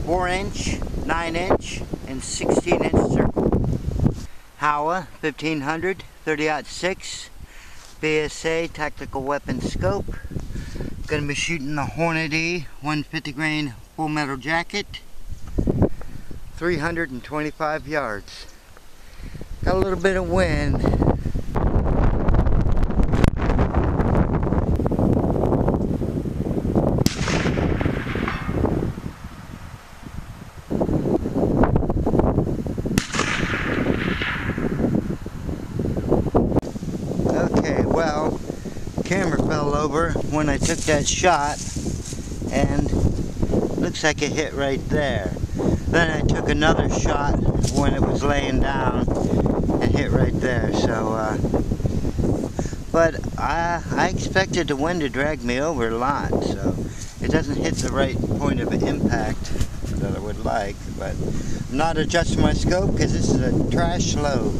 4-inch, 9-inch, and 16-inch circle. Howa 1500 30-06 BSA tactical weapon scope. Gonna be shooting the Hornady 150 grain full metal jacket. 325 yards. Got a little bit of wind. Okay, well, camera fell over when I took that shot, and looks like it hit right there. Then I took another shot when it was laying down and hit right there. So, but I expected the wind to drag me over a lot, so it doesn't hit the right point of impact that I would like. But I'm not adjusting my scope because this is a trash load.